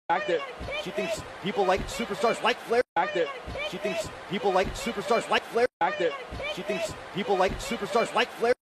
fact that she thinks people like superstars like Flair. Fact that she thinks people like superstars like Flair. Fact that she thinks people like superstars like Flair.